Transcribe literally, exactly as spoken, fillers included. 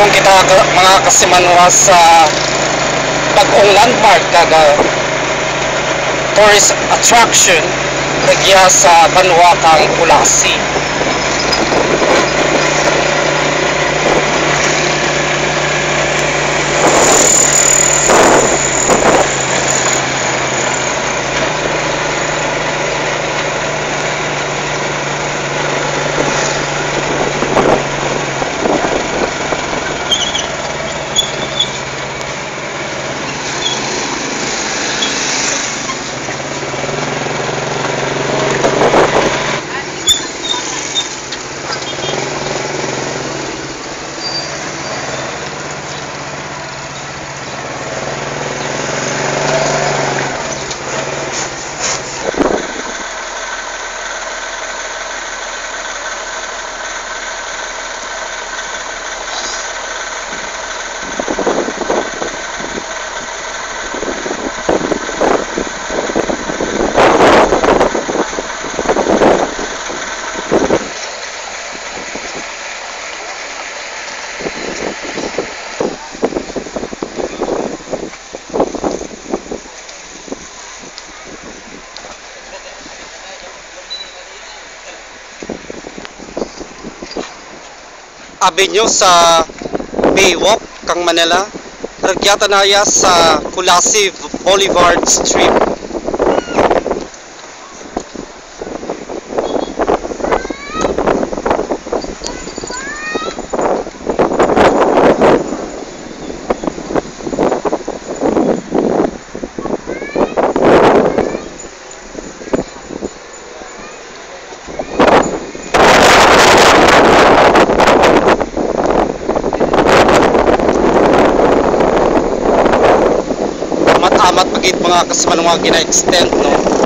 Dong kita mga kasimanwa sa bag-ong landmark kaga tourist attraction nagya sa banwa kang Kulasi. Avenue sa Baywalk kang Manila, ragyatan naya sa Kulasi Boulevard Street. Amat magit mga kasmanwa gina-extend no